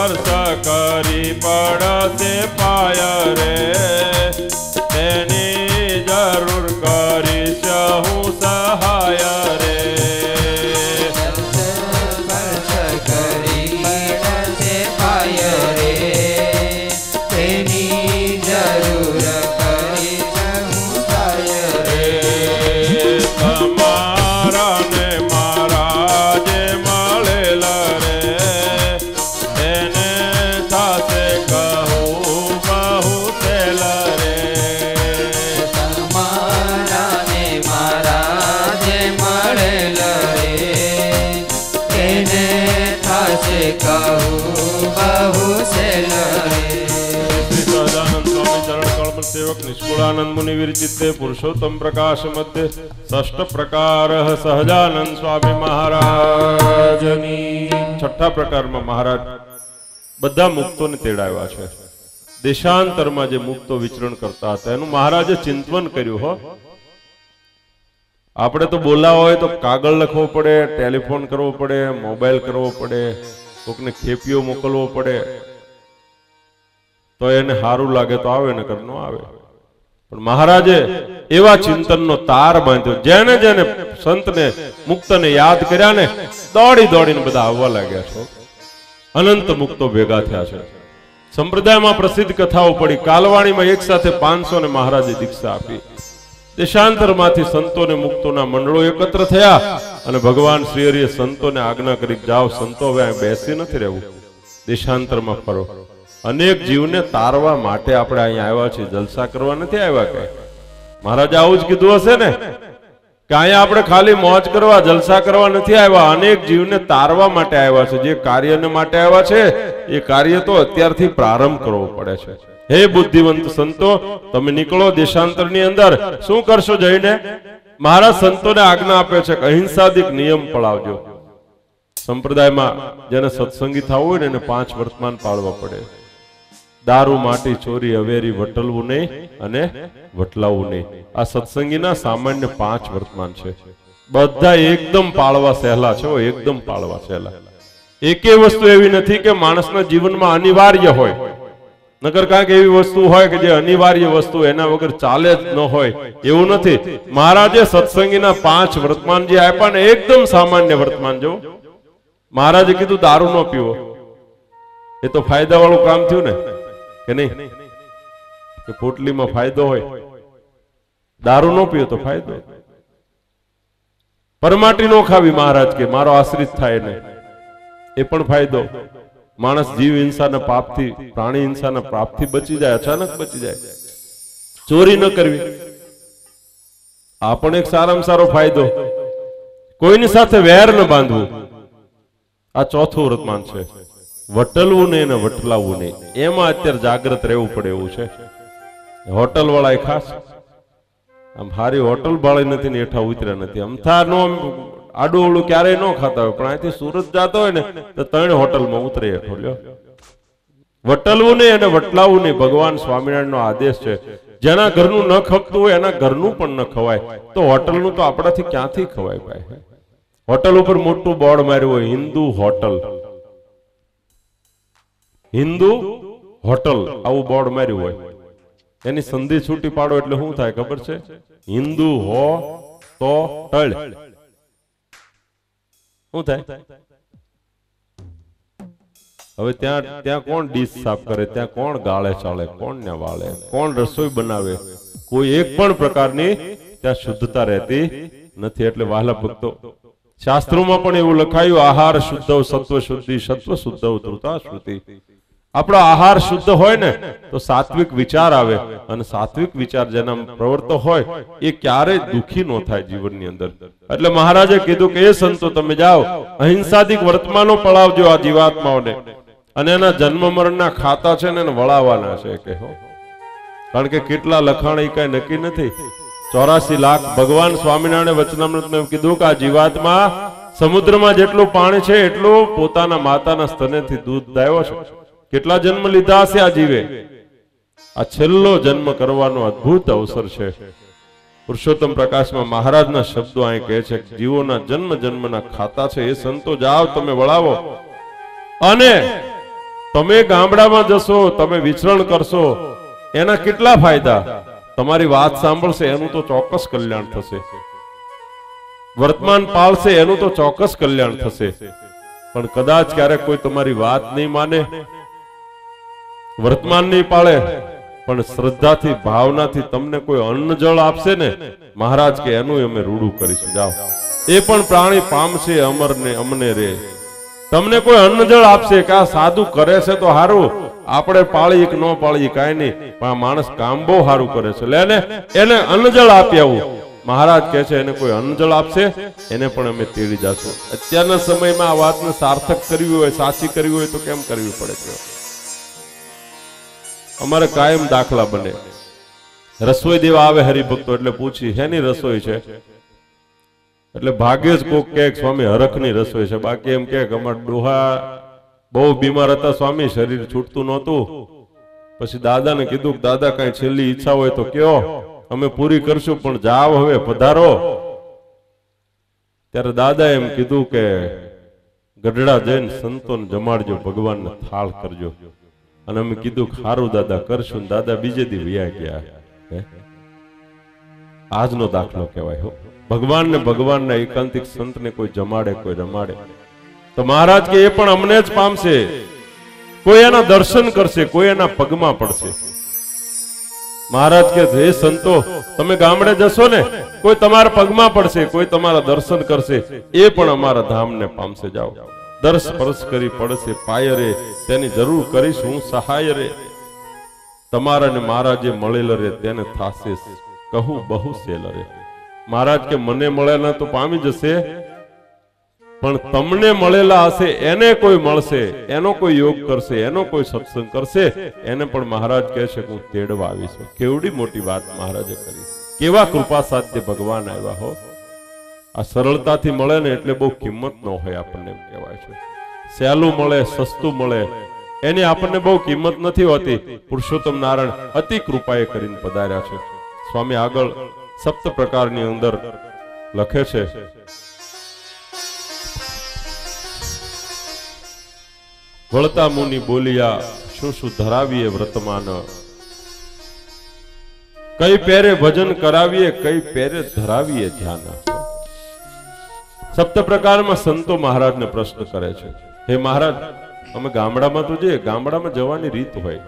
સ્પર્શ કરી પડશે પાય રે, તેની જરૂર કરીશ હું સહાય રે. સ્પર્શ કરી પડશે પાય રે, તેની જરૂર કરીશ હું સહાય રે. તમારા ને મારા જે મળેલા રે, એને થશે કહું બહુ સેલ રે. તમારા ને મારા જે મળેલ રે, એને થશે કહું બહુ સેલ રે. શ્રી સહજાનંદ સ્વામી ચરણ કળમ સેવક નિષ્કુળાનંદ મુનિ વિરચિતે પુરુષોત્તમ પ્રકાશ મધ્ય ષષ્ઠ પ્રકાર સહજાનંદ સ્વામી મહારાજની. છઠ્ઠા પ્રકારમાં મહારાજ બધા મુક્તોને તેડાવ્યા છે. દેશાંતરમાં જે મુક્તો વિચરણ કરતા હતા એનું મહારાજે ચિંતન કર્યું. હો, આપણે તો બોલાવો હોય તો કાગળ લખવો પડે, ટેલિફોન કરવો પડે, મોબાઈલ કરવો પડે, કોકને ખેપીઓ મોકલવો પડે, તો એને સારું લાગે તો આવે ને કર ન આવે. પણ મહારાજે એવા ચિંતનનો તાર બાંધ્યો, જેને જેને સંતને મુક્તને યાદ કર્યા ને દોડી દોડીને બધા આવવા લાગ્યા છો. અનંત મુક્તો ભેગા થયા છે. સંપ્રદાયમાં પ્રસિદ્ધ કથાઓ પડી. કાલવાણીમાં એક સાથે 500 ને મહારાજે દીક્ષા આપી. દેશાંતરમાંથી સંતોને મુક્તોના મંડળો એકત્ર થયા અને ભગવાન શ્રી હરિએ સંતોને આજ્ઞા કરી, જાઓ સંતો, હવે અહીં બેસી નથી રહેવું, દેશાંતરમાં ફરો. અનેક જીવને તારવા માટે આપણે અહીંયા આવ્યા છીએ, જલસા કરવા નથી આવ્યા. કઈ મહારાજે આવું જ કીધું હશે ને કે અહીંયા આપણે ખાલી મોજ કરવા જલસા કરવા નથી આવ્યા, અનેક જીવને તારવા માટે આવ્યા છે. જે કાર્યને માટે આવ્યા છે એ કાર્ય તો અત્યારથી પ્રારંભ કરવો પડે છે. હે બુદ્ધિવંત સંતો, તમે નીકળો દેશાંતરની અંદર. શું કરશો જઈને? મહારાજ સંતોને આજ્ઞા આપે છે કે અહિંસાદિક નિયમ પળાવજો. સંપ્રદાયમાં જેને સત્સંગી થવું હોય ને એને 5 વર્તમાન પાળવા પડે. દારૂ, માટી, ચોરી, અવેરી, વટલવું નહીં અને વટલાવવું નહીં. આ સત્સંગીના સામાન્ય 5 વર્તમાન છે. બધા એકદમ પાળવા સહેલા છે, એકદમ પાળવા સહેલા. એકે વસ્તુ એવી નથી કે માણસના જીવનમાં અનિવાર્ય હોય. નકર કાંઈક એવી વસ્તુ હોય કે જે અનિવાર્ય વસ્તુ એના વગર ચાલે જ ન હોય, એવું નથી. મહારાજે સત્સંગીના 5 વર્તમાન જે આપ્યા ને એકદમ સામાન્ય વર્તમાન. જો મહારાજે કીધું દારૂ ન પીવો, એ તો ફાયદા વાળું કામ થયું ને કે નહીં? કે પોટલીમાં ફાયદો હોય, દારૂ ન પીવો તો ફાયદો. પરમાટી નો ખાવી, મહારાજ કે મારો આશ્રિત થાય ને, એ પણ ફાયદો. માણસ જીવ હિંસાના પાપથી, પ્રાણી હિંસાના પાપથી બચી જાય, અચાનક બચી જાય. ચોરી ન કરવી, આ પણ એક સારામાં સારો ફાયદો. કોઈની સાથે વેર ન બાંધવું, આ ચોથું વર્તમાન છે. વટલવું નહીં ને વટલાવવું નહીં, એમાં અત્યારે જાગ્રત રહેવું પડે એવું છે. હોટલ વાળા ખાસ આમ હારી હોટલ ભાળી નથી ને હેઠા ઉતર્યા નથી. અમથા નો આડું ઓળું ક્યારેય ન ખાતા હોય, પણ અહીંથી સુરત જતો હોય ને તો 3 હોટલમાં ઉતરે હેઠો. લ્યો, વટલવું નહીં અને વટલાવવું નહીં ભગવાન સ્વામિનારાયણ નો આદેશ છે. જેના ઘરનું ન ખપતું હોય એના ઘરનું પણ ન ખવાય, તો હોટલનું તો આપણાથી ક્યાંથી ખવાય ભાઈ? હોટલ ઉપર મોટું બોર્ડ માર્યું હોય, હિન્દુ હોટલ, હિન્દુ હોટલ, આવું બોર્ડ માર્યું હોય. એની સંધિ છૂટી પાડો એટલે શું થાય ખબર છે? હિન્દુ હો તો ટળ. શું થાય? હવે ત્યાં કોણ ડીશ સાફ કરે, ત્યાં કોણ ગાળે ચાળે, કોણ ને વાળે, કોણ રસોઈ બનાવે? કોઈ એક પણ પ્રકારની ત્યાં શુદ્ધતા રહેતી નથી. એટલે વહાલા ભક્તો, શાસ્ત્રોમાં પણ એવું લખાયું, આહાર શુદ્ધ, સત્વ શુદ્ધિ, સત્વ શુદ્ધ, ધૃતા શ્રુતિ. આપણો આહાર શુદ્ધ હોય ને તો સાત્વિક વિચાર આવે, અને સાત્વિક વિચાર જેના પ્રવર્તો હોય એ ક્યારેય દુખી ન થાય જીવનની અંદર. એટલે મહારાજે કીધું કે એ સંતો તમે જાઓ, અહિંસાદિક વર્તમાનો પળાવજો આ જીવાત્માઓને, અને એના જન્મ મરણના ખાતા છે ને એને વળાવવાના છે. કે કારણ કે કેટલા લખાણ એ કઈ નક્કી નથી. 84 લાખ ભગવાન સ્વામિનારાયણ વચનામૃતમાં કીધું કે આ જીવાત્મા સમુદ્રમાં જેટલું પાણી છે એટલું પોતાના માતાના સ્તનેથી દૂધ દાયો છે. કેટલા જન્મ લીધા હશે આ જીવે? આ છેલ્લો જન્મ કરવાનો અદ્ભુત અવસર છે. પુરુષોત્તમ પ્રકાશમાં મહારાજના શબ્દો અહીં કહે છે, જીવોના જન્મ જન્મના ખાતા છે. એ સંતો જાઓ તમે વળાવો, અને તમે ગામડામાં જશો, તમે વિચરણ કરશો, એના કેટલા ફાયદા? તમારી વાત સાંભળશે એનું તો ચોક્કસ કલ્યાણ થશે, વર્તમાન પાળશે એનું તો ચોક્કસ કલ્યાણ થશે. પણ કદાચ ક્યારેક કોઈ તમારી વાત નહીં માને, વર્તમાન નહીં પાળે, પણ શ્રદ્ધાથી ભાવનાથી તમને કોઈ અન્ન જળ આપશે ને, મહારાજ કે એનું અમે રૂડું કરીશું. જાઓ, એ પણ પ્રાણી પામશે અમરને અમને રે. તમને કોઈ અન્ન જળ આપશે કે આ સાધુ કરે છે તો સારું, આપણે પાળી કે ન પાળી કાંઈ નહીં, પણ આ માણસ કામ બહુ સારું કરે છે, લે ને એને અન્ન જળ આપી આવું. મહારાજ કહે છે એને કોઈ અન્ન જળ આપશે એને પણ અમે તેડી જશું. અત્યારના સમયમાં આ વાતને સાર્થક કરવી હોય, સાચી કરવી હોય તો કેમ કરવી પડે છે? અમારે કાયમ દાખલા બને. રસોઈ દેવા આવે હરિભક્તો એટલે પૂછી હેની રસોઈ છે, એટલે ભાગ્યે જ કોક કહે સ્વામી હરખની રસોઈ છે, બાકી એમ કે અમારા ડોહા બહુ બીમાર હતા સ્વામી, શરીર છૂટતું નહોતું. પછી દાદાને કીધું કે દાદા કઈ છેલ્લી ઈચ્છા હોય તો કયો, અમે પૂરી કરશું, પણ જાવ હવે પધારો. ત્યારે દાદા એમ કીધું કે ગઢડા જઈને સંતોને જમાડજો, ભગવાનને થાળ કરજો. અને અમે કીધું સારું દાદા કરશું. દાદા બીજે દી વયા ગયા. આજનો દાખલો કહેવાય હો. ભગવાનને ભગવાનના એકાંતિક સંતને કોઈ જમાડે, કોઈ રમાડે તો મહારાજ કે એ પણ અમને જ પામશે. કોઈ એના દર્શન કરશે, કોઈ એના પગમાં પડશે. મહારાજ કે હે સંતો, તમે ગામડે જશો ને, કોઈ તમારા પગમાં પડશે, કોઈ તમારા દર્શન કરશે, એ પણ અમારા ધામને પામશે. જાઓ, દર્શ સ્પર્શ કરી પડશે પાય રે, તેની જરૂર કરીશ હું સહાય રે. તમારા ને મારા જે મળેલ રે તેને થાશે કહું બહુ સેલ રે. મહારાજ કે મને મળેલા તો પામી જશે, પણ તમને મળેલા હશે એને કોઈ મળશે, એનો કોઈ યોગ કરશે, એનો કોઈ સત્સંગ કરશે, એને પણ મહારાજ કહે છે હું તેડવા આવીશું. કેવડી મોટી વાત મહારાજે કરી, કેવા કૃપા સાધ્ય ભગવાન આવ્યા હો. આ સરળતાથી મળે ને એટલે બહુ કિંમત ન હોય, આપણને એમ કહેવાય છે. સહેલું મળે, સસ્તું મળે, એની આપણને બહુ કિંમત નથી હોતી. પુરુષોત્તમ નારાયણ અતિ કૃપાએ કરીને પધાર્યા છે. સ્વામી આગળ સપ્ત પ્રકારની અંદર લખે છે, વળતા મુનિ બોલિયા શું શું ધરાવીએ વર્તમાન, કઈ પેરે ભજન કરાવીએ, કઈ પેરે ધરાવીએ ધ્યાન. સપ્ત પ્રકારમાં સંતો મહારાજને પ્રશ્ન કરે છે, હે મહારાજ અમે ગામડામાં તો જઈએ, ગામડામાં જવાની રીત હોય.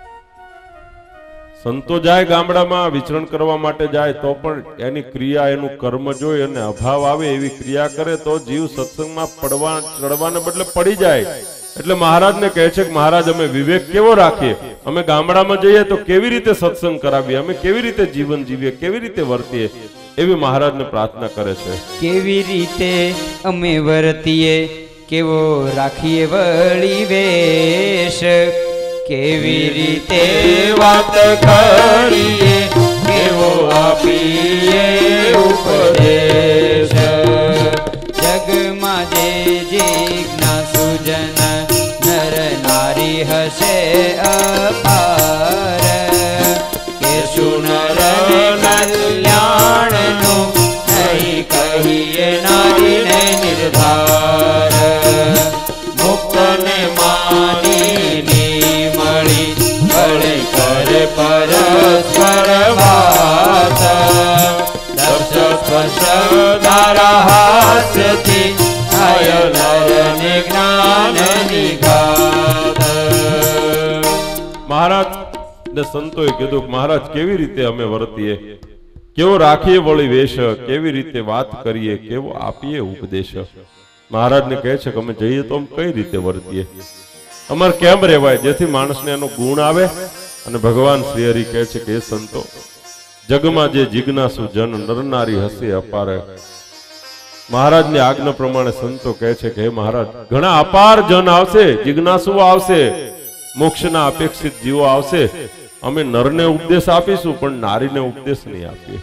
સંતો જાય ગામડામાં વિચરણ કરવા માટે જાય તો પણ એની ક્રિયા, એનું કર્મ જોઈ અને અભાવ આવે એવી ક્રિયા કરે તો જીવ સત્સંગમાં ચડવાને બદલે પડી જાય. એટલે મહારાજને કહે છે કે મહારાજ અમે વિવેક કેવો રાખીએ, અમે ગામડામાં જઈએ તો કેવી રીતે સત્સંગ કરાવીએ, અમે કેવી રીતે જીવન જીવીએ, કેવી રીતે વર્તીએ, એવી મહારાજને પ્રાર્થના કરે છે. કેવી રીતે અમે વર્તીએ, કેવો રાખીએ વળી વેશ, કેવી રીતે વાત કરીએ, કેવો આપીએ ઉપદેશ. જગમાં જે જિજ્ઞાસુ જન નર નારી હશે અપાર, કે સુનર કલ્યાણનું નહીં કહીએ નારીને નિર્ધાર. મુક્તને માની મળી ભલે કરે પરસ્પર વાત, દર્શ સ્પર્શ તારા હાથથી થાય નરને જ્ઞાન નિઘાત. મહારાજ ને સંતોએ કીધું કે મહારાજ કેવી રીતે અમે વર્તીએ, કેવો રાખીએ વળી વેશ, કેવી રીતે વાત કરીએ, કેવો આપીએ ઉપદેશ. મહારાજને કહે છે કે અમે જઈએ તો કઈ રીતે વર્તીએ, અમારે કેમ રહેવાય જેથી માણસને એનો ગુણ આવે. અને ભગવાન શ્રી હરિ કહે છે કે એ સંતો, જગમાં જે જિજ્ઞાસુ જન નરનારી હશે અપાર. મહારાજની આજ્ઞા પ્રમાણે સંતો કહે છે કે હે મહારાજ ઘણા અપાર જન આવશે, જિજ્ઞાસુઓ આવશે, મોક્ષના અપેક્ષિત જીવો આવશે. અમે નરને ઉપદેશ આપીશું પણ નારીને ઉપદેશ નહીં આપીએ.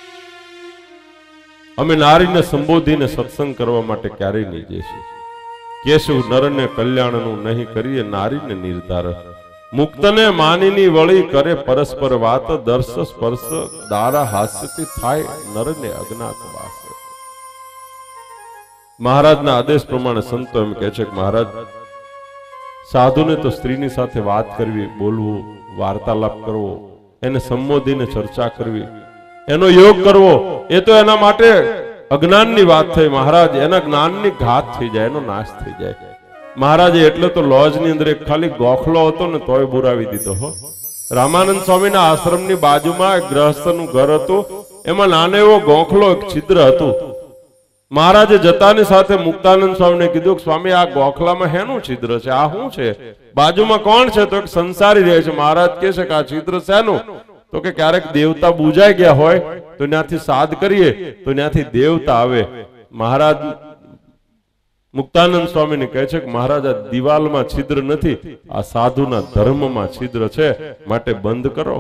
અમે નારીને સંબોધીને સત્સંગ કરવા માટે ક્યારેય નહીં જઈશું. કેશું નરને કલ્યાણનું નહીં કરીએ નારીને નિર્ધાર. મુક્તને માનીની વળી કરે પરસ્પર વાત, દર્શ સ્પર્શ દારા હાસ્યથી થાય નરને અજ્ઞાત વાસ. મહારાજના આદેશ પ્રમાણે સંતો એમ કહે છે કે મહારાજ સાધુને તો સ્ત્રીની સાથે વાત કરવી, બોલવું, વાર્તાલાપ કરવો, એને સંબોધીને ચર્ચા કરવી, એનો યોગ કરવો, એ તો એના માટે અજ્ઞાનની વાત થઈ મહારાજ. એના જ્ઞાનની ઘાત થઈ જાય, એનો નાશ થઈ જાય. મહારાજે એટલે તો લોજની અંદર એક ખાલી ગોખલો હતો ને તોય બુરાવી દીધો હો. રામાનંદ સ્વામીના આશ્રમની બાજુમાં એક ગ્રહસ્થનું ઘર હતું, એમાં નાનો એવો ગોખલો, એક છિદ્ર હતું. મહારાજે જતાની સાથે મુક્તાનંદ સ્વામીને કીધું, સ્વામી આ ગોખલામાં હેનું છિદ્ર છે, આ શું છે, બાજુમાં કોણ છે? તો એક સંસારી રહે છે. મહારાજ કહે છે કે આ છિદ્ર શેનું? તો કે ક્યારેક દેવતા બુજાઈ ગયા હોય તો ત્યાંથી સાદ કરીએ તો ત્યાંથી દેવતા આવે. મહારાજ મુક્તાનંદ સ્વામીને કહે છે કે મહારાજ આ દિવાલમાં છિદ્ર નથી, આ સાધુના ધર્મમાં છિદ્ર છે, માટે બંધ કરો.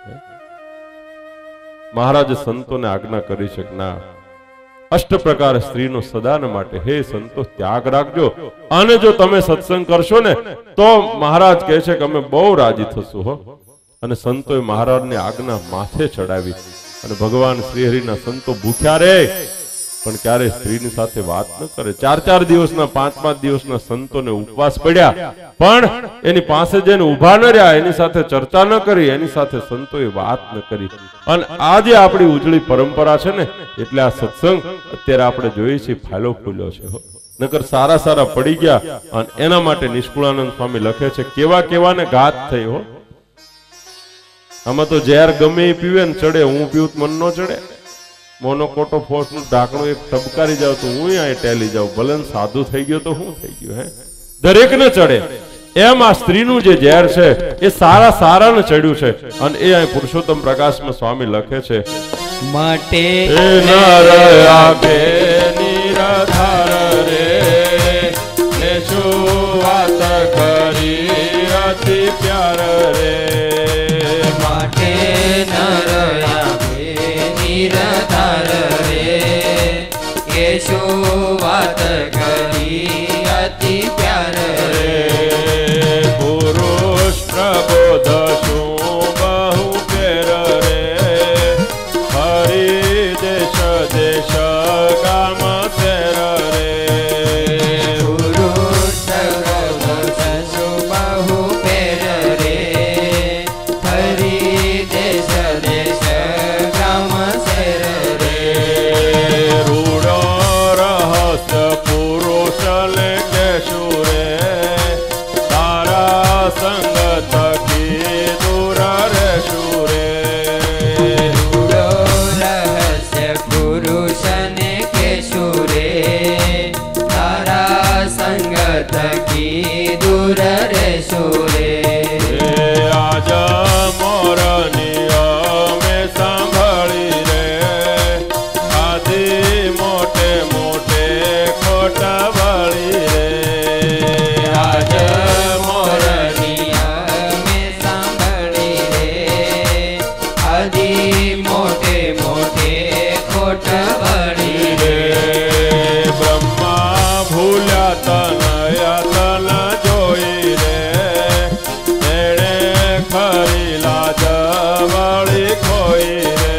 મહારાજે સંતોને આજ્ઞા કરી છે કે ના, અષ્ટ પ્રકાર સ્ત્રીનો સદાને માટે હે સંતો ત્યાગ રાખજો, અને જો તમે સત્સંગ કરશો ને તો મહારાજ કહે છે કે અમે બહુ રાજી થશું હો. અને સંતોએ મહારાજની આજ્ઞા માથે ચડાવી. અને ભગવાન શ્રીહરિના સંતો ભૂખ્યા રહે પણ ક્યારે સ્ત્રીની સાથે વાત ન કરે. 4-4 દિવસના 5-5 દિવસના સંતોને ઉપવાસ પડ્યા, પણ એની પાસે જઈને ઉભા ન રહ્યા, એની સાથે ચર્ચા ન કરી, એની સાથે સંતોએ વાત ન કરી. અને આજે આપણી ઉજળી પરંપરા છે ને, એટલે આ સત્સંગ અત્યારે આપણે જોઈએ છીએ ફાયલો ફૂલ્યો છે. નકર સારા સારા પડી ગયા. અને એના માટે નિષ્કુળાનંદ સ્વામી લખે છે કેવા કેવાને ઘાત થઈ હો. આમાં તો ઝેર ગમે એ પીવે ને ચડે, હું પીવું મન ન ચડે. મોનોકોટો ફોર્સ નું ઢાંકણું એક ટબકારી જાવ તો હું અહીં ટેલી જાઉં, ભલે સાધુ થઈ ગયો તો શું થઈ ગયું? હે, દરેક ને ચડે. એમ આ સ્ત્રીનું જે ઝેર છે એ સારા સારા ને ચડ્યું છે. અને એ અહીં પુરુષોત્તમ પ્રકાશમાં સ્વામી લખે છે, માટે નર આપે નિરાધાર રે, ને શું વાત કરી અતિ પ્યાર રે. માટે નર આપે નિરાધાર રે, એ શું વાત કરી અતિ પ્યાર રે. પુરુષ પ્રબોધ શું બહુ પેર રે, હરિ દેશ દેશ ગામ શેર રે. પુરુષ પ્રબોધ શું બહુ પેર રે, હરિ દેશ દેશ ગામ શેર રે. રૂડો રહસ્ય પુરુષ લે કેશું રે, તારા સંગ થકી દૂર રહેશું રે. રૂડો રહસ્ય પુરુષને કેશું રે, તારા સંગ થકી દૂર રહેશું રે. આજ મોરની અમે સાંભળી રે, આદિ મોટે મોટે ખોટા વળી રે. આજ મોરની અમે સાંભળી રે, આદિ મોટે મોટે ખોટ વળી રે. બ્રહ્મા ભૂલ્યા તનયા તન જોઈ રે, એણે ખરી લાજ વળી ખોઈ રે.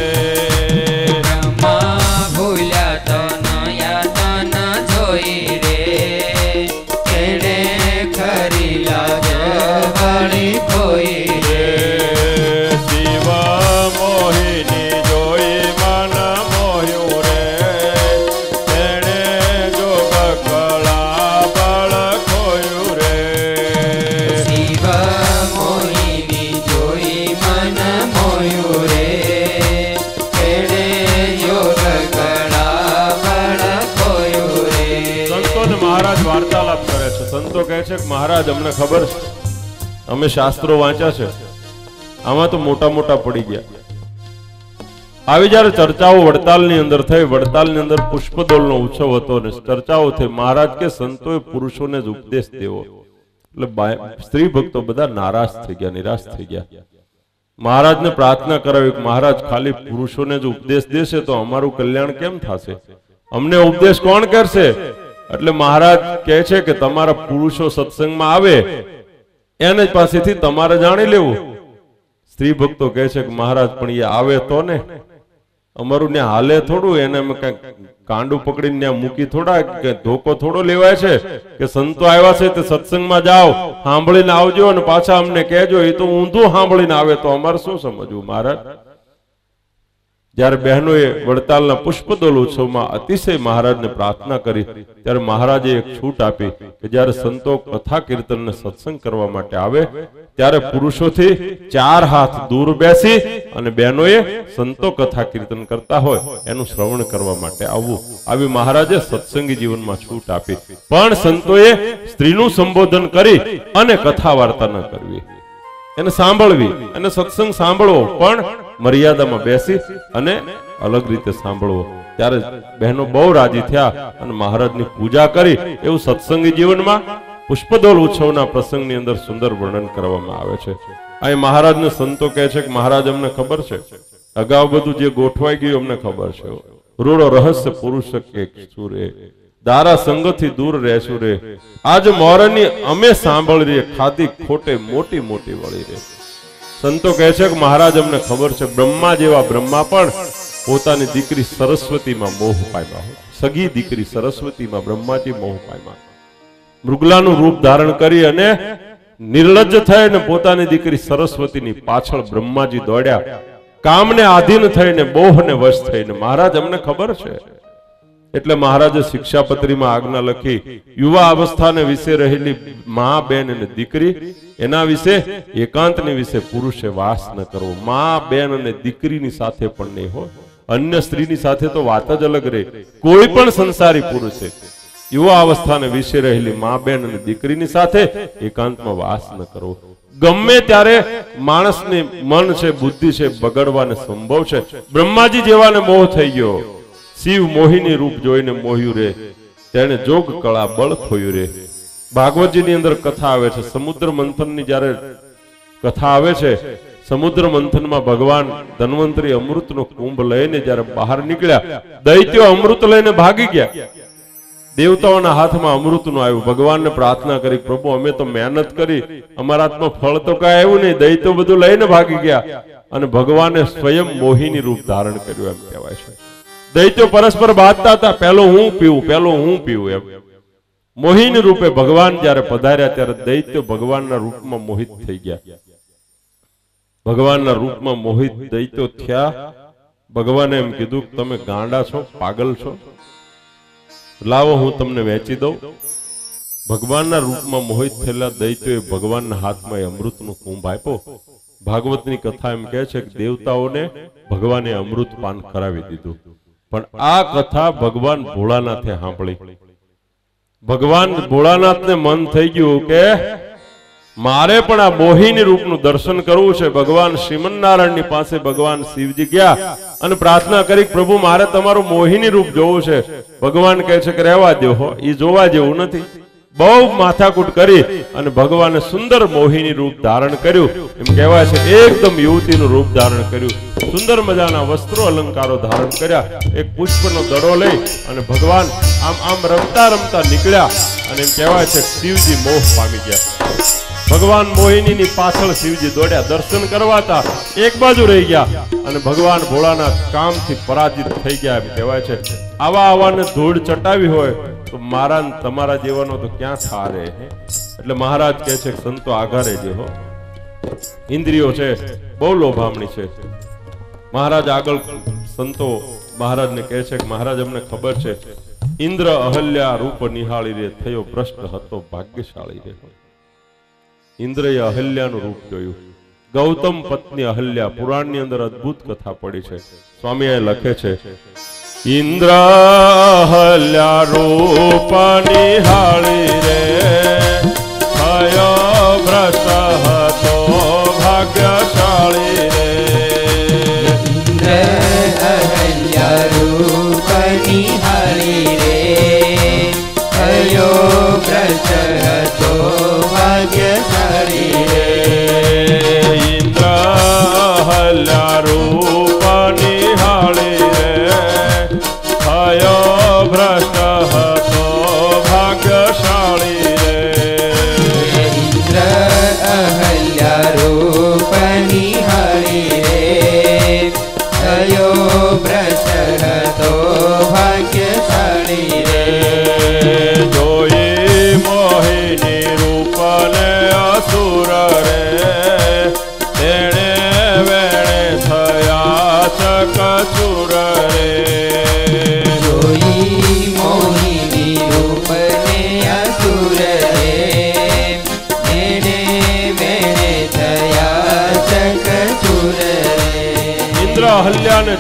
બ્રહ્મા ભૂલ્યા તનયા તન જોઈ રે, એણે ખરી લાજ વળી ખોઈ રે. શિવ મોહિની જોઈ મન મોહ્યું રે, એણે જોગ કળા બળ ખોયું રે. શિવ મોહિની જોઈ મન મોયું રે, એણે યોગ કળા બળ ખોયું રે. સંતોને મહારાજ વાર્તાલાપ કરે છે. સંતો કહે છે કે મહારાજ અમને ખબર છે, અમે શાસ્ત્રો વાંચ્યા છે, આમાં તો મોટા મોટા પડી ગયા. આવી જયારે ચર્ચાઓ વડતાલની અંદર થઈ, વડતાલની અંદર પુષ્પદોલનો ઉત્સવ હતો ને ચર્ચાઓ થઈ, મહારાજ કે સંતોએ પુરુષોને જ ઉપદેશ દેવો. એટલે સ્ત્રી ભક્તો બધા નારાજ થઈ ગયા, નિરાશ થઈ ગયા. મહારાજને પ્રાર્થના કરાવી કે મહારાજ ખાલી પુરુષોને જ ઉપદેશ દેશે તો અમારું કલ્યાણ કેમ થશે? અમને ઉપદેશ કોણ કરશે? એટલે મહારાજ કહે છે કે તમારા પુરુષો સત્સંગમાં આવે એને પાસેથી તમારે જાણી લેવું. સ્ત્રી ભક્તો કહે છે કે મહારાજ પણ એ આવે તો ને, અમારું ત્યાં હાલે થોડું, એને અમે કઈ કાંડું પકડીને ત્યાં મૂકી થોડા કે ધોકો થોડો લેવાય છે કે સંતો આવ્યા છે તે સત્સંગમાં જાઓ, સાંભળીને આવજો અને પાછા અમને કહેજો. એ તો ઊંધું સાંભળીને આવે તો અમારે શું સમજવું મહારાજ? જ્યારે બહેનોએ વડતાલના પુષ્પદોલ ઉત્સવમાં અતિશય મહારાજને પ્રાર્થના કરી ત્યારે મહારાજે એક છૂટ આપી કે જ્યારે સંતો કથા કીર્તનને સત્સંગ કરવા માટે આવે ત્યારે પુરુષોથી 4 હાથ દૂર બેસી અને બહેનોએ સંતો કથા કીર્તન કરતા હોય એનું શ્રવણ કરવા માટે આવવું. આવી મહારાજે સત્સંગી જીવનમાં છૂટ આપી. પણ સંતોએ સ્ત્રીનું સંબોધન કરી અને કથા વાર્તા ન કરવી, એને સાંભળવી અને સત્સંગ સાંભળવો, પણ મર્યાદામાં બેસી અને અલગ રીતે સાંભળવો. ત્યારે બહેનો બહુ રાજી થયા અને મહારાજની પૂજા કરી. એવું સત્સંગી જીવનમાં પુષ્પદોલ ઉત્સવના પ્રસંગની અંદર સુંદર વર્ણન કરવામાં આવે છે. અહીં મહારાજને સંતો કહે છે કે મહારાજ અમને ખબર છે, અગાઉ બધું જે ગોઠવાઈ ગયું અમને ખબર છે. રૂડો રહસ્ય પુરુષ કે સુરે, દારા સંગથી દૂર રહેશું રે, આજ મોરની અમે સાંભળી રે, ખાધી ખોટે મોટી મોટી વળી રે. સંતો કહે છે કે મહારાજ અમને ખબર છે, બ્રહ્મા જેવા બ્રહ્મા પણ પોતાની દીકરી સરસ્વતીમાં મોહ પામ્યા હોય. સગી દીકરી સરસ્વતીમાં બ્રહ્માજી મોહ પામ્યા. મૃગલાનું રૂપ ધારણ કરી અને નિર્લજ્જ થઈને પોતાની દીકરી સરસ્વતીની પાછળ બ્રહ્માજી દોડ્યા. કામને આધીન થઈને મોહને વશ થઈને. મહારાજ અમને ખબર છે. એટલે મહારાજે શિક્ષાપત્રીમાં આજ્ઞા લખી, યુવા અવસ્થાને વિશે રહેલી મા, બેન અને દીકરી, એના વિશે એકાંતની વિશે પુરુષે વાસ ન કરવો. મા, બેન અને દીકરીની સાથે પણ નહીં હોય, અન્ય સ્ત્રીની સાથે તો વાત જ અલગ રહે. કોઈ પણ સંસારી પુરુષે યુવા અવસ્થાને વિશે રહેલી મા, બેન અને દીકરીની સાથે એકાંતમાં વાસ ન કરવો. ગમે ત્યારે માણસની મન છે, બુદ્ધિ છે, બગડવાને સંભવ છે. બ્રહ્માજી જેવાને મોહ થઈ ગયો. શિવ મોહિની રૂપ જોઈને મોહ્યું રે, તેને જોગ કળા બળ ખોયું રે. ભાગવતજીની અંદર કથા આવે છે, સમુદ્ર મંથનની જ્યારે કથા આવે છે, સમુદ્ર મંથનમાં ભગવાન ધન્વંતરી અમૃતનો કુંભ લઈને જ્યારે બહાર નીકળ્યા, દૈત્યો અમૃત લઈને ભાગી ગયા. દેવતાઓના હાથમાં અમૃતનું આવ્યું. ભગવાનને પ્રાર્થના કરી, પ્રભુ અમે તો મહેનત કરી, અમારા હાથમાં ફળ તો કઈ આવ્યું નહીં, દૈત્યો બધું લઈને ભાગી ગયા. અને ભગવાને સ્વયં મોહિની રૂપ ધારણ કર્યું એમ કહેવાય છે. દૈત્યો પરસ્પર બાંધતા હતા, પેલો હું પીવું, પેલો હું પીવું એમ. મોહિની રૂપે ભગવાન જ્યારે પધાર્યા ત્યારે દૈત્યો ભગવાનના રૂપમાં મોહિત થઈ ગયા. ભગવાનના રૂપમાં મોહિત દૈત્યો થયા. ભગવાને એમ કીધું, તમે ગાંડા છો, પાગલ છો, લાવો હું તમને વેચી દઉં. ભગવાનના રૂપમાં મોહિત થયેલા દૈત્યોએ ભગવાનના હાથમાં અમૃતનો કુંભ આપ્યો. ભાગવતની કથા એમ કહે છે કે દેવતાઓને ભગવાને અમૃત પાન કરાવી દીધું. પણ આ કથા ભગવાન ભોળાનાથે સાંભળી. ભગવાન ભોળાનાથને મન થઈ ગયું કે મારે પણ આ મોહિની રૂપનું દર્શન કરવું છે. ભગવાન શ્રીમન્નારાયણની પાસે ભગવાન શિવજી ગયા અને પ્રાર્થના કરી, પ્રભુ મારે તમારું મોહિની રૂપ જોવું છે. ભગવાન કહે છે કે રહેવા દો, એ જોવા જેવું નથી. બહુ માથાકૂટ કરી અને ભગવાને સુંદર મોહિની રૂપ ધારણ કર્યું. એમ કહેવાય છે એકદમ યુવતીનું રૂપ ધારણ કર્યું. સુંદર મજાના વસ્ત્રો અલંકારો ધારણ કર્યા. એક પુષ્પનો દડો લઈ અને ભગવાન આમ આમ રમતા રમતા નીકળ્યા. અને એમ કહેવાય છે શિવજી મોહ પામી ગયા. ભગવાન મોહિનીની પાછળ શિવજી દોડ્યા. દર્શન કરવાતા એક બાજુ રહી ગયા અને ભગવાન ભોળાનાથ કામથી પરાજિત થઈ ગયા એમ કહેવાય છે. આવા આવાને ધૂળ ચટાવી હોય તો મારા તમારા જેવાનો તો ક્યાં થારે. એટલે મહારાજ કહે છે કે સંતો આઘારે જે હો, ઇન્દ્રિયો છે બહુ લોભામણી છે. મહારાજ આગળ સંતો મહારાજને કહે છે કે મહારાજ અમને ખબર છે, ઇન્દ્ર અહલ્યા રૂપ નિહાળી રે, થયો ભ્રષ્ટ હતો ભાગ્યશાળી રે. ઇન્દ્રએ અહલ્યાનું રૂપ જોયું. ગૌતમ પત્ની અહલ્યા, પુરાણની અંદર અદ્ભુત કથા પડી છે. સ્વામી લખે છે, ઇન્દ્ર અહલ્યા રૂપ નિહાળી રે, થયો ભ્રષ્ટ હતો ભાગ્યશાળી રે. ઇન્દ્ર અહલ્યા રૂપ નિહાળી રે, થયો ભ્રષ્ટ હતો ભાગ્યશાળી રે. ઇન્દ્ર અહલ્યા રૂપ નિહાળી રે, થયો ભ્રષ્ટ હતો ભાગ્યશાળી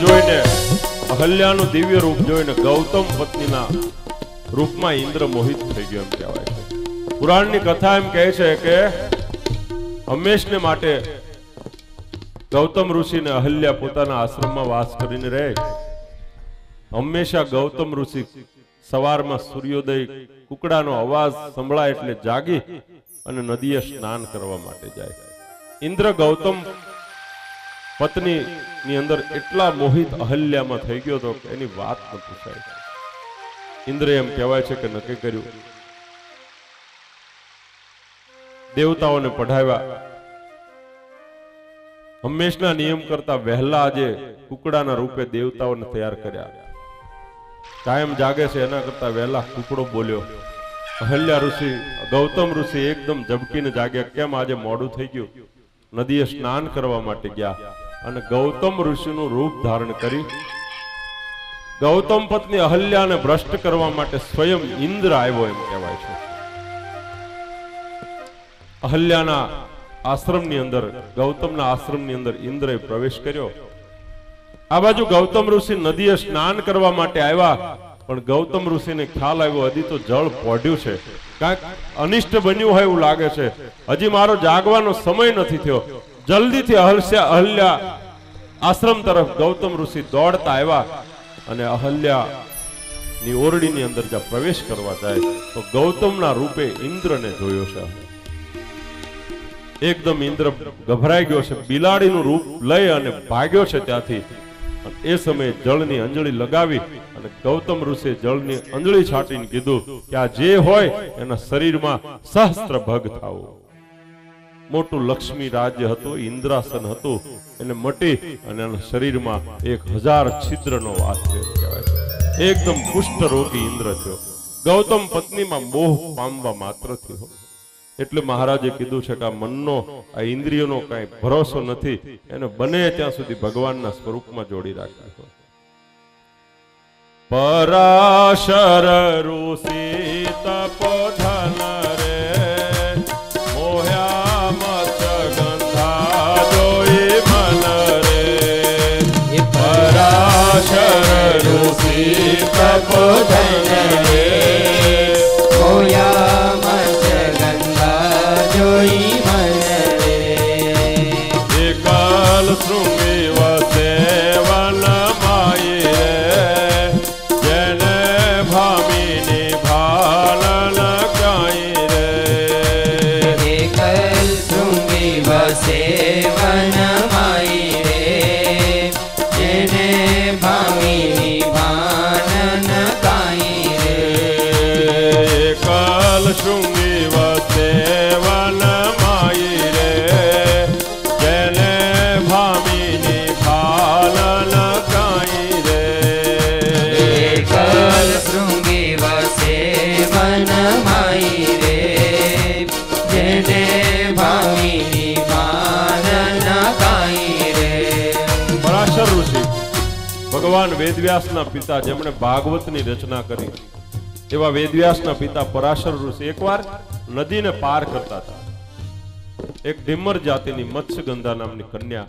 જોઈને, અહલ્યાનું દિવ્ય રૂપ જોઈને ગૌતમ પત્નીના રૂપમાં ઇન્દ્ર મોહિત થઈ ગયો એમ કહેવાય છે. પુરાણની કથા એમ કહે છે કે હંમેશને માટે ગૌતમ ઋષિ ને અહલ્યા પોતાના આશ્રમમાં વાસ કરીને રહે. હંમેશા ગૌતમ ઋષિ સવારમાં સૂર્યોદય કુકડાનો અવાજ સંભળાય એટલે જાગી અને નદીએ સ્નાન કરવા માટે જાય. ઇન્દ્ર ગૌતમ પત્ની ની અંદર એટલા મોહિત અહલ્યામાં થઈ ગયો હતો કે એની વાત ન પૂછાય. ઇન્દ્રે એમ કહેવાય છે કે નક્કી કર્યું, દેવતાઓને પઢાવ્યા, હંમેશના નિયમ કરતા વહેલા આજે કુકડાના રૂપે દેવતાઓને તૈયાર કર્યા. કાયમ જાગે છે એના કરતા વહેલા કુકડો બોલ્યો. અહલ્યા ઋષિ ગૌતમ ઋષિ એકદમ ઝબકીને જાગ્યા, કેમ આજે મોડું થઈ ગયું? નદીએ સ્નાન કરવા માટે ગયા અને ગૌતમ ઋષિનું રૂપ ધારણ કરી ગૌતમ પત્ની અહલ્યાને ભ્રષ્ટ કરવા માટે સ્વયં ઇન્દ્ર આવ્યો એમ કહેવાય છે. અહલ્યાના આશ્રમની અંદર, ગૌતમના આશ્રમની અંદર ઇન્દ્રએ પ્રવેશ કર્યો. આ બાજુ ગૌતમ ઋષિ નદીએ સ્નાન કરવા માટે આવ્યા, પણ ગૌતમ ઋષિને ખ્યાલ આવ્યો હજી તો જળ પોઢ્યું છે, કાંઈક અનિષ્ટ બન્યું હોય એવું લાગે છે, હજી મારો જાગવાનો સમય નથી થયો. જલ્દીથી અહલ્યા આશ્રમ તરફ ગૌતમ ઋષિ દોડતા આવ્યા અને અહલ્યા ની ઓરડીની અંદર જ્યાં પ્રવેશ કરવા જાય તો ગૌતમના રૂપે ઇન્દ્રને જોયો છે. એકદમ ઇન્દ્ર ગભરાઈ ગયો છે, બિલાડીનું રૂપ લઈ અને ભાગ્યો છે ત્યાંથી. એ સમયે જળની અંજળી લગાવી અને ગૌતમ ઋષિએ જળની અંજળી છાટીને કીધું કે આ જે હોય એના શરીરમાં સહસ્ત્ર ભગ થાવું. મોટું લક્ષ્મી રાજ્ય હતું, ઇન્દ્રાસન હતું, એને મટી અને એના શરીરમાં 1000 છિદ્રનો વાસ થયો કહેવાય છે. એકદમ કુષ્ઠ રોગી ઇન્દ્ર થયો. ગૌતમ પત્નીમાં મોહ પામવા માત્રથી હો. એટલે મહારાજે કીધું છે કે આ મનનો, આ ઇન્દ્રિયોનો કઈ ભરોસો નથી, એને બને ત્યાં સુધી ભગવાનના સ્વરૂપમાં જોડી રાખજો. પરાશર ઋષિ તપોધન રે મોહ્યા મત્સ્ય ગંધા જોઈ મન રે. પરાશર ઋષિ તપોધન રે મોહ્યા મત્સ્ય ગંધા જોઈ મન રે. એકલ શૃંગી વસે વન માઈ રે જેને ભામીની ભાલન કાઈ રે. એકલ શૃંગી વસે વન માઈ રે જેને ભામીની ભાનન કાઈ રે. એકલ શૃંગી વસે વન માઈ રે જેને ભામીની ભાલન કાઈ રે. એકલ શૃંગી વસે વન માઈ રે જેને ભામીની ભાનન કાઈ રે. પરાશર ઋષિ ભગવાન વેદવ્યાસના પિતા, જેમણે ભાગવતની રચના કરી, એવા વેદવ્યાસના પિતા પરાશર ઋષિ એકવાર નદીને પાર કરતા હતા. એક ઢીમર જાતિની મત્સ્યગંધા નામની કન્યા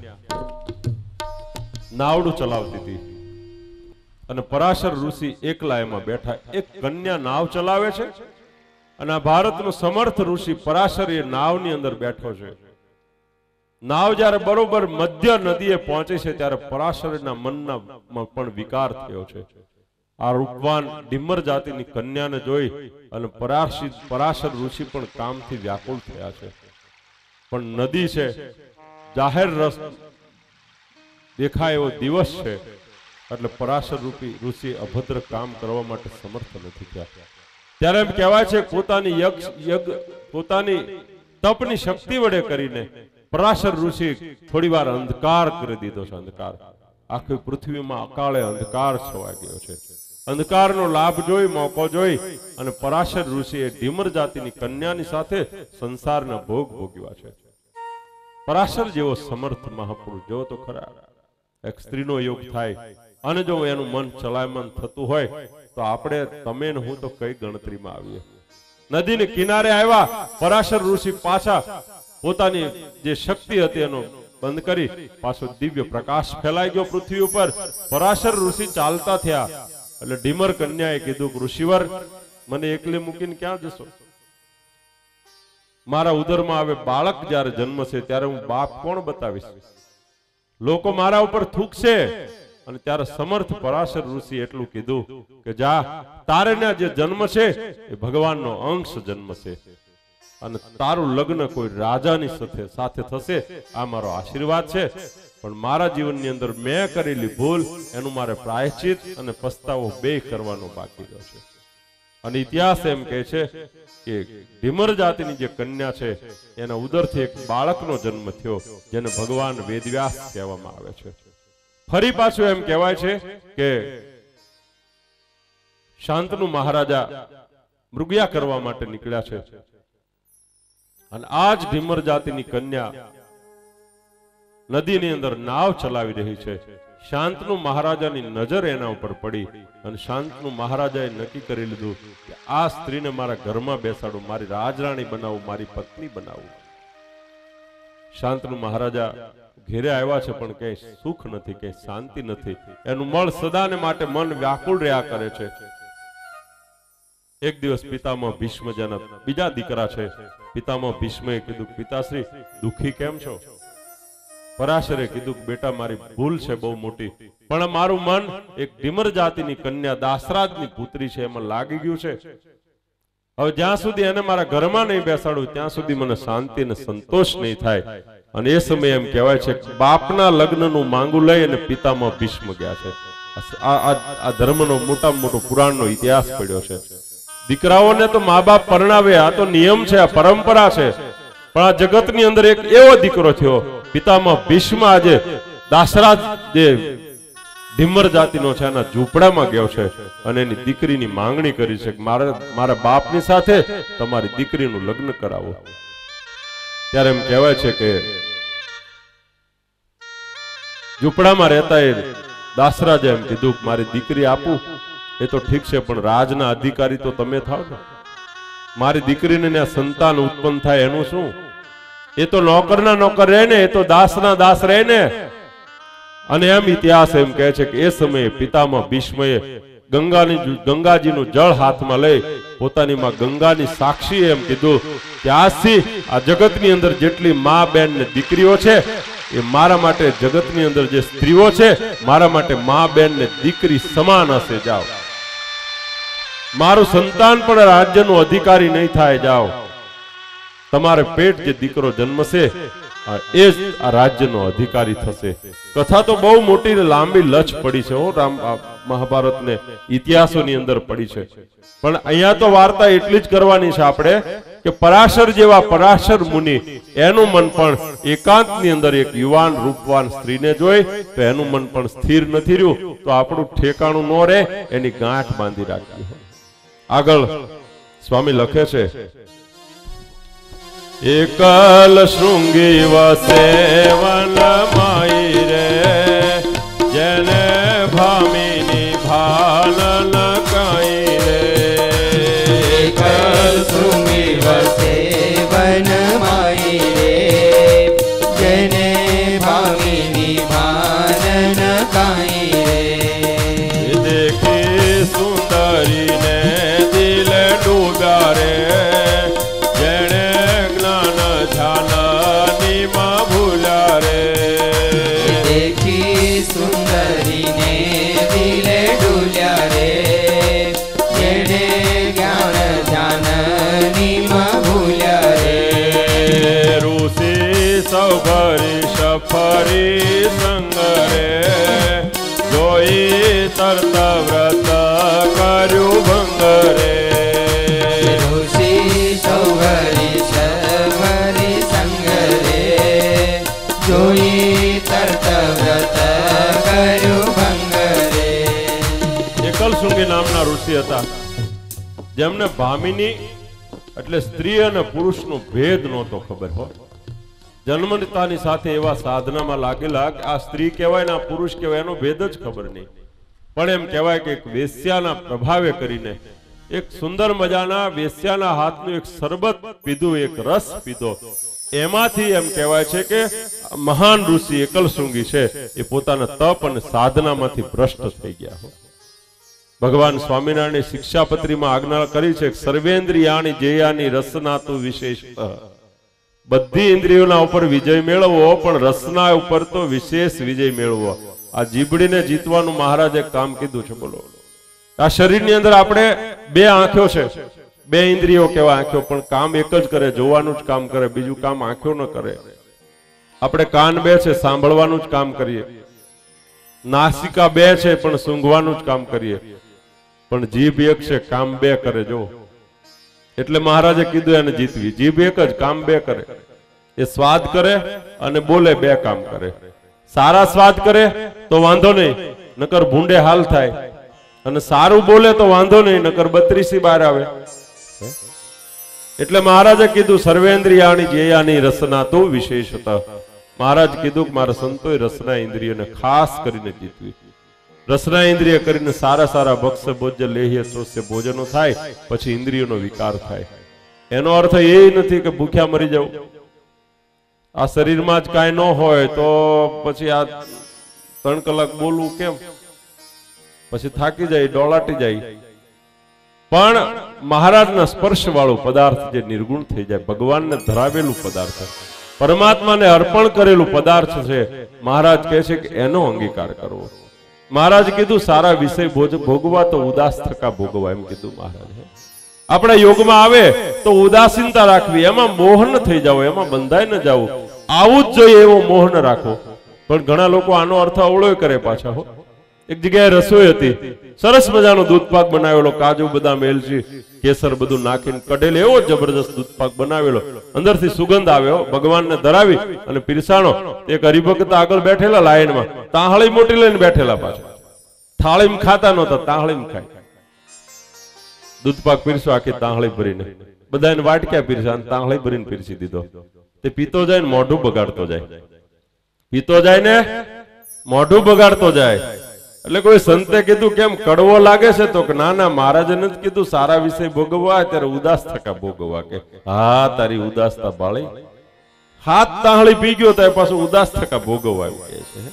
નાવડું ચલાવતી હતી અને પરાશર ઋષિ એકલા એમાં બેઠા. એક કન્યા નાવ ચલાવે છે અને આ ભારતનો સમર્થ ઋષિ પરાશર એ નાવની અંદર બેઠો છે. નાવ જ્યારે બરોબર મધ્ય નદીએ પહોંચે છે ત્યારે પરાશરના મનના પણ વિકાર થયો છે. આ રૂપવાન ડિમ્મર જાતિની કન્યાને જોઈ અને પરાશર ઋષિ પણ કામથી વ્યાકુળ થયા છે. પણ નદી છે, જાહેર રસ દેખાય એવો દિવસ છે, એટલે પરાશર રૂપી ઋષિ અભદ્ર કામ કરવા માટે સમર્થ નથી થયા. ત્યારે એમ કહેવાય છે પોતાની તપની શક્તિ વડે કરીને પરાશર ઋષિ થોડી વાર અંધકાર કરી દીધો છે. અંધકાર, આખી પૃથ્વીમાં અકાળે અંધકાર છવાઈ ગયો છે. અંધકારનો લાભ જોઈ, મોકો જોઈ અને પરાશર ઋષિએ ઢીમર જાતિની કન્યાની સાથે સંસારના ભોગ ભોગવ્યા છે. પરાશર જેવો સમર્થ મહાપુરુષ જો તો ખરા એક સ્ત્રીનો યોગ થાય અને જો એનું મન ચલાયમાન થતું હોય તો આપણે, તમે ને હું તો કઈ ગણતરીમાં આવીએ. નદીને કિનારે આવ્યા, પરાશર ઋષિ પાછા પોતાની જે શક્તિ હતી એનો બંધ કરી પાછો દિવ્ય પ્રકાશ ફેલાઈ ગયો પૃથ્વી ઉપર. પરાશર ઋષિ ચાલતા થયા એટલે ઢીમર કન્યાએ કીધું કે ઋષિવર મને એકલી મૂકીને ક્યાં જશો? મારા ઉદરમાં આવે બાળક જ્યારે જન્મશે ત્યારે હું બાપ કોણ બતાવીશ? લોકો મારા ઉપર થૂકશે. અને ત્યારે સમર્થ પરાશર ઋષિ એટલું કીધું કે જા, તારે ના જે જન્મ છે એ ભગવાનનો અંશ જન્મ છે અને તારું લગ્ન કોઈ રાજાની સાથે થશે. આ મારો આશીર્વાદ છે. પણ મારા જીવનની અંદર મેં કરેલી ભૂલ એનું મારે પ્રાયશ્ચિત અને પસ્તાવો બે કરવાનો બાકી રહ્યો છે. અને ઇતિહાસ એમ કહે છે કે ઢીમર જાતિની જે કન્યા છે એના ઉદરથી એક બાળકનો જન્મ થયો જેને ભગવાન વેદવ્યાસ કહેવામાં આવે છે. ફરી પાછું એમ કહેવાય છે કે શાંતનુ મહારાજા મૃગયા કરવા માટે નીકળ્યા છે અને આ જ ઢીમર જાતિની કન્યા નદીની અંદર નાવ ચલાવી રહી છે. શાંતનુ મહારાજાની નજર એના ઉપર પડી અને શાંતનુ મહારાજાએ નક્કી કરી લીધું કે આ સ્ત્રીને મારા ઘરમાં બેસાડું, મારી રાજરાણી બનાવું, મારી પત્ની બનાવું. શાંતનુ મહારાજા ઘેરે આવ્યા છે પણ કઈ સુખ નથી, કઈ શાંતિ નથી. એનું મળ સદાને માટે મન વ્યાકુળ રહ્યા કરે છે. એક દિવસ પિતામહ ભીષ્મ જેના બીજા દીકરા છે, પિતામહ ભીષ્મએ કીધું પિતાશ્રી દુખી કેમ છો? પરાશરે કીધું કે બેટા મારી ભૂલ છે બહુ મોટી, પણ મારું મન એક ઢીમર જાતિની કન્યા દાસરાજની પુત્રી છે એમાં લાગી ગયું છે. હવે જ્યાં સુધી એને મારા ઘરમાં નહીં બેસાડું ત્યાં સુધી મને શાંતિ અને સંતોષ નહીં થાય. અને એ સમયે એમ કહેવાય છે કે બાપના લગ્નનું માંગું લઈ અને પિતામહ ભીષ્મ ગયા છે. આ ધર્મનો મોટામાં મોટો પુરાણનો ઇતિહાસ પડ્યો છે. દીકરાઓને તો મા બાપ પરણાવે, આ તો નિયમ છે, આ પરંપરા છે. પણ આ જગતની અંદર એક એવો દીકરો થયો પિતામહ ભીષ્મ આજે દાસરાજ જે ઢીમર જાતિનો છે એના ઝૂંપડામાં ગયો છે અને એની દીકરીની માંગણી કરી છે કે મારા બાપની સાથે તમારી દીકરીનું લગ્ન કરાવો. ત્યારે એમ કહેવાય છે કે ઝૂંપડામાં રહેતા એ દાસરાજે એમ કીધું કે મારી દીકરી આપું એ તો ઠીક છે પણ રાજના અધિકારી તો તમે થાવ ને. મારી દીકરીને સંતાન ઉત્પન્ન થાય એનું શું? એ તો નોકરના નોકર રહે ને, એ તો દાસના દાસ રહે ને. અને એમ ઇતિહાસ એમ કહે છે કે એ સમયે પિતામહ ભીષ્મએ ગંગાજીનું જળ હાથમાં લઈ પોતાની માં ગંગાની સાક્ષી એમ કીધું કે આજથી આ જગતની અંદર જેટલી મા બેન ને દીકરીઓ છે એ મારા માટે જગતની અંદર જે સ્ત્રીઓ છે મારા માટે મા બેન ને દીકરી સમાન હશે. જાઓ, મારું સંતાન પણ રાજ્યનું અધિકારી નહીં થાય. જાઓ, તમારે પેટ જે દીકરો જન્મશે એ જ આ રાજ્યનો અધિકારી થશે. કથા તો બહુ મોટી લાંબી લચ પડી છે. મહાભારત ને ઇતિહાસોની અંદર પડી છે. પણ અહીંયા તો વાર્તા એટલી જ કરવાની છે આપણે કે પરાશર જેવા પરાશર મુનિ એનું મન પણ એકાંતની અંદર એક યુવાન રૂપવાન સ્ત્રીને જોઈ તો એનું મન પણ સ્થિર નથી રહ્યું. તો આપણું ઠેકાણું ન રહે એની ગાંઠ બાંધી રાખી. આગળ સ્વામી લખે છે એકલ શૃંગી વસે વન માઈ રે જેને ભામિની ભાન ન કાઈ રે. એકલ શૃંગી વસે વન માઈ રે જેને ભામિની ભાન ન કાઈ રે. દેખી સુંદરીને દિલ ડૂબ્યા રે જેણે જ્ઞાન ઝાલની માં ભૂલ્યા રે. દેખી સુંદરીને દિલે ડૂલ્યા રે જેણે જ્ઞાન ઝાલની માં ભૂલ્યા રે. ઋષિ સૌ ભરી સફરી સંગ રે જોઈ તરત વ્રત કર્યું ભંગ રે. ઋષિ સૌભરી સવરી સંગ રે જોઈ તરત વ્રત કર્યું ભંગ રે. એકલ શૃંગી નામના ઋષિ હતા જેમને ભામિની એટલે સ્ત્રી અને પુરુષનો ભેદ નહોતો ખબર હોય. જન્મતાની સાથે એવા સાધનામાં લાગેલા કે આ સ્ત્રી કહેવાય ને આ પુરુષ કહેવાય એનો ભેદ જ ખબર નહીં. પણ એમ કહેવાય કે એક વેશ્યાના પ્રભાવે કરીને એક સુંદર મજાના વેશ્યાના હાથનું એક શરબત પીધું, એક રસ પીધો એમાંથી એમ કહેવાય છે કે મહાન ઋષિ એકલશૃંગી છે એ પોતાના તપ અને સાધનામાંથી ભ્રષ્ટ થઈ ગયા હોય. ભગવાન સ્વામિનારાયણ શિક્ષાપત્રીમાં આજ્ઞા કરી છે, સર્વેન્દ્રિયાણી જેયાની રસનાતુ વિશેષ. બધી ઇન્દ્રિયોના ઉપર વિજય મેળવવો, પણ રસના ઉપર તો વિશેષ વિજય મેળવવો. આ જીભડીને જીતવાનું મહારાજે કામ કીધું છે. બોલો, આ શરીરની અંદર આપણે બે આંખો છે, બે ઇન્દ્રિયો કેવા આંખો, પણ કામ એક જ કરે, જોવાનું જ કામ કરે, બીજું કામ આંખો ન કરે. આપણે કાન બે છે, સાંભળવાનું જ કામ કરીએ. નાસિકા બે છે, પણ સૂંઘવાનું જ કામ કરીએ. પણ જીભ એક છે, કામ બે કરે. જો એટલે મહારાજે કીધું એને જીતવી. જીભ એક જ, કામ બે કરે. એ સ્વાદ કરે અને બોલે, બે કામ કરે. સારા સ્વાદ કરે તો વાંધો નહીં, નકર ભૂંડે હાલ થાય. અને સારું બોલે તો વાંધો નહીં, નકર 32 બહાર આવે. એટલે મહારાજે કીધું સર્વેન્દ્રિયાણી જેયાની રસના તો વિશેષત. મહારાજ કીધું કે મારા સંતોએ રસના ઇન્દ્રિયોને ખાસ કરીને જીતવી. રસના ઇન્દ્રિય કરીને સારા સારા ભક્ષ્ય ભોજ્ય લેહ્ય શોષ્ય ભોજનો થાય, પછી ઇન્દ્રિયોનો વિકાર થાય. એનો અર્થ એ નથી કે ભૂખ્યા મરી જવું. આ શરીરમાં જ કાંઈ ન હોય તો પછી આ 3 કલાક બોલવું કેમ? પછી થાકી જાય, ડોળાટી જાય. પણ મહારાજના સ્પર્શ વાળું પદાર્થ જે નિર્ગુણ થઈ જાય, ભગવાનને ધરાવેલું પદાર્થ, પરમાત્માને અર્પણ કરેલું પદાર્થ છે, મહારાજ કહે છે કે એનો અંગીકાર કરવો. મહારાજ કીધું સારા વિષય ભોગવા તો ઉદાસ થકા ભોગવા, એમ કીધું મહારાજે. આપણા યોગમાં આવે તો ઉદાસીનતા રાખવી, એમાં મોહન થઈ જાવ, એમાં બંધાઈ ન જાવ. આવું જ જોઈએ એવો મોહન રાખો. પણ ઘણા લોકો આનો અર્થ અવળો કરે પાછા. હો, એક જગ્યાએ રસોઈ હતી, સરસ મજાનો દૂધપાક બનાવેલો, કાજુ બદામ એલચી કેસર બધું નાખીને કઢેલ, એવો જબરજસ્ત દૂધપાક બનાવેલો, અંદરથી સુગંધ આવ્યો. ભગવાનને ધરાવી અને પીરસાણો. એક હરિભક્ત આગળ બેઠેલા લાઈનમાં, તાહળી મોટી લઈને બેઠેલા, પાછા થાળીમાં ખાતા નહોતા, તાહળીમાં ખાય. દૂધપાક પીરસો, આખી તાહળી ભરીને બધાને વાટક્યા પીરસા, તાહળી ભરીને પીરસી દીધો. તે પીતો જાય ને મોઢું બગાડતો જાય, પીતો જાય ને મોઢું બગાડતો જાય. એટલે કોઈ સંતે કીધું કેમ કડવો લાગે છે? તો કે ના ના, મહારાજે નથી કીધું સારા વિષય ભોગવવા ત્યારે ઉદાસ થકા ભોગવવા. કે હા, તારી ઉદાસતા બાળી. હાથ તાહળી પી ગયો ત્યારે પાછું ઉદાસ થકા ભોગવવા એવું કહે છે.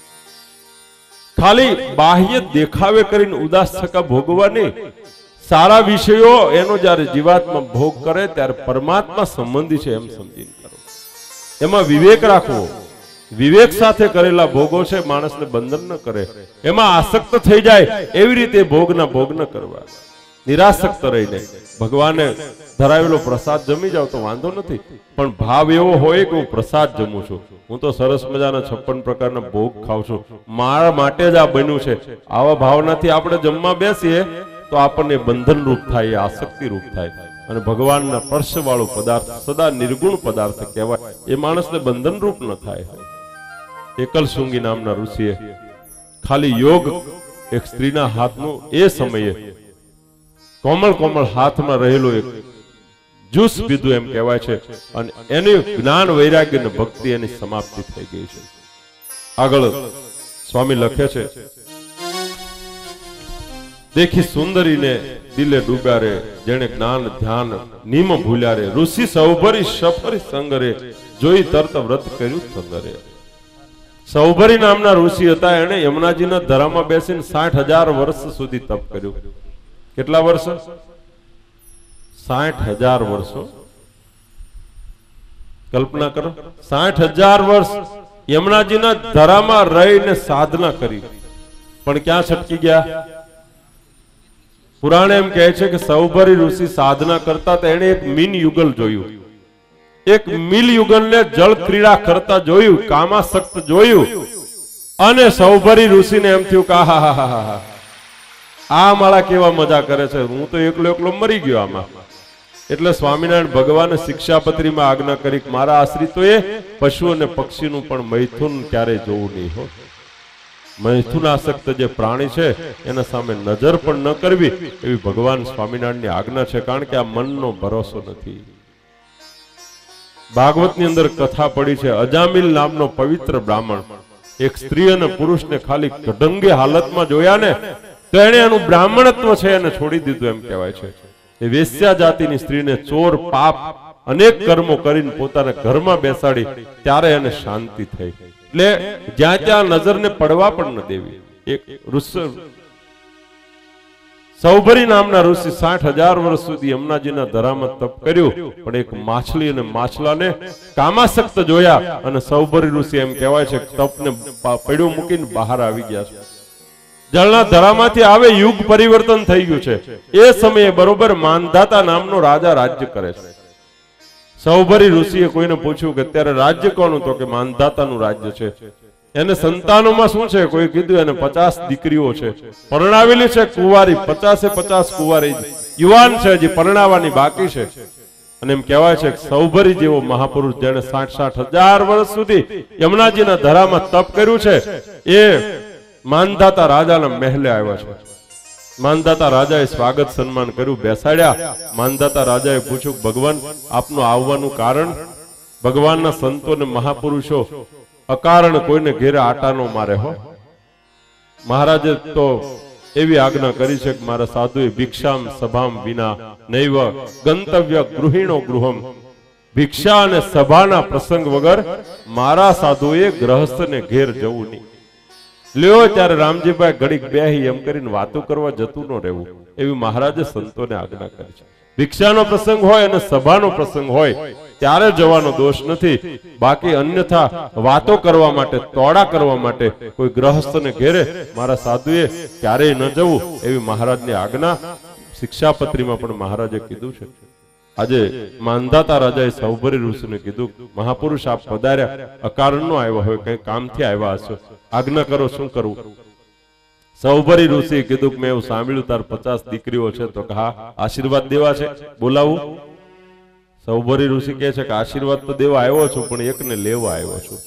ખાલી બાહ્ય દેખાવે કરીને ઉદાસ થકા ભોગવવા નહીં. સારા વિષયો એનો જ્યારે જીવાત્મા ભોગ કરે ત્યારે પરમાત્મા સંબંધી છે એમ સમજીને કરો. એમાં વિવેક રાખવો. વિવેક સાથે કરેલા ભોગો છે, માણસને બંધન ન કરે. એમાં આસક્ત થઈ જાય એવી રીતે ભોગના ભોગ ન કરવા. નિરાસક્ત રહીને ભગવાને ધરાવેલો પ્રસાદ જમી જાવ તો વાંધો નથી, પણ ભાવ એવો હોય કે હું પ્રસાદ જમું છું, હું તો સરસ મજાના 56 પ્રકારના ભોગ ખાઉં છું, મારા માટે જ આ બન્યું છે. આવા ભાવનાથી આપણે જમવા બેસીએ તો આપણને બંધન રૂપ થાય, આસક્તિ રૂપ થાય. અને ભગવાનના સ્પર્શ વાળો પદાર્થ સદા નિર્ગુણ પદાર્થ કહેવાય. એ માણસને બંધન રૂપ ન થાય. એકલશૃંગી નામના ઋષિએ ખાલી યોગ એક સ્ત્રીના હાથનું એ સમયે કોમળ કોમળ હાથમાં રહેલું એક જ્યુસ પીધું એમ કહેવાય છે. અને એનું જ્ઞાન વૈરાગ્ય અને ભક્તિ એની સમાપ્તિ થઈ ગઈ છે. આગળ સ્વામી લખે છે, દેખી સુંદરીને દિલે ડૂબ્યા રે, જેણે જ્ઞાન ધ્યાન નિમ ભૂલ્યા રે, ઋષિ સૌભરી સફરી સંગરે, જોઈ તરત વ્રત કર્યું સંગરે. સૌભરી નામના ઋષિ હતા, એને યમુનાજીના ધરામાં બેસીને 60,000 વર્ષ સુધી તપ કર્યું. કેટલા વર્ષ? 60,000 વર્ષો. કલ્પના કરો, 60,000 વર્ષ યમુનાજીના ધરામાં રહીને સાધના કરી, પણ ક્યાં છટકી ગયા? પુરાણ એમ કહે છે કે સૌભરી ઋષિ સાધના કરતા હતા, એને એક મીન યુગલ જોયું. એક મિલ યુગલને જળ ક્રીડા કરતા જોયું, કામાસક્ત જોયું. અને સૌભરી ઋષિને એમ થયું કે આ માળા કેવા મજા કરે છે, હું તો એકલો એકલો મરી ગયો આમાં. એટલે સ્વામિનારાયણ ભગવાને શિક્ષાપત્રીમાં આજ્ઞા કરી કે મારા આશ્રિતોએ પશુ અને પક્ષીનું પણ મૈથુન ક્યારેય જોવું નહીં હો. મૈથુનાસક્ત જે પ્રાણી છે એના સામે નજર પણ ન કરવી, એવી ભગવાન સ્વામિનારાયણની આજ્ઞા છે. કારણ કે આ મનનો ભરોસો નથી. ભાગવતની અંદર કથા પડી છે, અજામિલ નામનો પવિત્ર બ્રાહ્મણ એક સ્ત્રી અને પુરુષને ખાલી કઢંગે હાલતમાં જોયા ને તો એને એનું બ્રાહ્મણત્વ છે એને છોડી દીધું એમ કહેવાય છે. એ વેશ્યા જાતિની સ્ત્રીને ચોર, પાપ અનેક કર્મો કરીને પોતાના ઘરમાં બેસાડી ત્યારે એને શાંતિ થઈ. એટલે જ્યાં ત્યાં નજરને પડવા પણ ન દેવી. એક ઋષિ સૌભરી નામના ઋષિ 60,000 વર્ષ સુધી યમુનાજીના ધરામાં તપ કર્યું, પણ એક માછલી અને માછલાને કામાસક્ત જોયા અને સૌભરી ઋષિ એમ કહેવાય છે તપને પડ્યું મૂકીને બહાર આવી ગયા છે. જળના ધરામાંથી આવે યુગ પરિવર્તન થઈ ગયું છે. એ સમયે બરોબર માનધાતા નામનો રાજા રાજ્ય કરે છે. સૌભરી ઋષિએ કોઈને પૂછ્યું કે અત્યારે રાજ્ય કોનું? તો કે માનધાતાનું રાજ્ય છે. એને સંતાનોમાં શું છે? કોઈ કીધું એને 50 દીકરીઓ છે, પરણાવેલી છે કુંવારી, 50 કુંવારી યુવાન છે, હજી પરણાવવાની બાકી છે. અને એમ કહેવાય છે કે સૌભરી જેવો મહાપુરુષ જેને 60,000 વર્ષ સુધી યમુનાજીના ધરામાં તપ કર્યું છે, એ માનધાતા રાજાના મહેલે આવ્યા છે. માનધાતા રાજાએ સ્વાગત સન્માન કર્યું, બેસાડ્યા. માનધાતા રાજાએ પૂછ્યું, ભગવાન આપનું આવવાનું કારણ? ભગવાનના સંતો ને મહાપુરુષો અકારણ કોઈને ઘેરે આટા નો મારે હો. મહારાજે તો એવી આજ્ઞા કરી છે કે મારા સાધુએ ભિક્ષામ સભામ વિના નૈવ ગંતવ્ય ગૃહિણો ગૃહમ. ભિક્ષા અને સભાના પ્રસંગ વગર મારા સાધુએ ગ્રહસ્થને ઘેર જવું નહીં. લ્યો ત્યારે રામજીભાઈ ઘડીક બેહી એમ કરીને વાતો કરવા જતું ન રહેવું, એવી મહારાજે સંતોને આજ્ઞા કરી છે. ભિક્ષાનો પ્રસંગ હોય અને સભાનો પ્રસંગ હોય ત્યારે જવાનો દોષ નથી. બાકી અન્યથા વાતો કરવા માટે, તોડા કરવા માટે કોઈ ગ્રહસ્થને ઘેરે મારા સાધુએ ક્યારેય ન જવું, એવી મહારાજની આજ્ઞા શિક્ષાપત્રીમાં પણ મહારાજે કીધું છે. આજે માનધાતા રાજાએ સૌભરી ઋષિને કીધું, મહાપુરુષ આપ પધાર્યા, અકારણ નો આવ્યા હોય, કઈ કામથી આવ્યા હશો, આજ્ઞા કરો, શું કરવું? સૌભરી ઋષિએ કીધું કે મેં એવું સાંભળ્યું તાર 50 દીકરીઓ છે. તો હા, આશીર્વાદ દેવા છે, બોલાવું? સૌભરી ઋષિ કહે છે કે આશીર્વાદ તો દેવા આવ્યો છું, પણ એકને લેવા આવ્યો છું.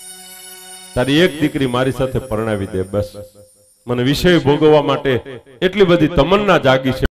તારી એક દીકરી મારી સાથે પરણાવી દે, બસ. મને વિષય ભોગવવા માટે એટલી બધી તમન્ના જાગી છે.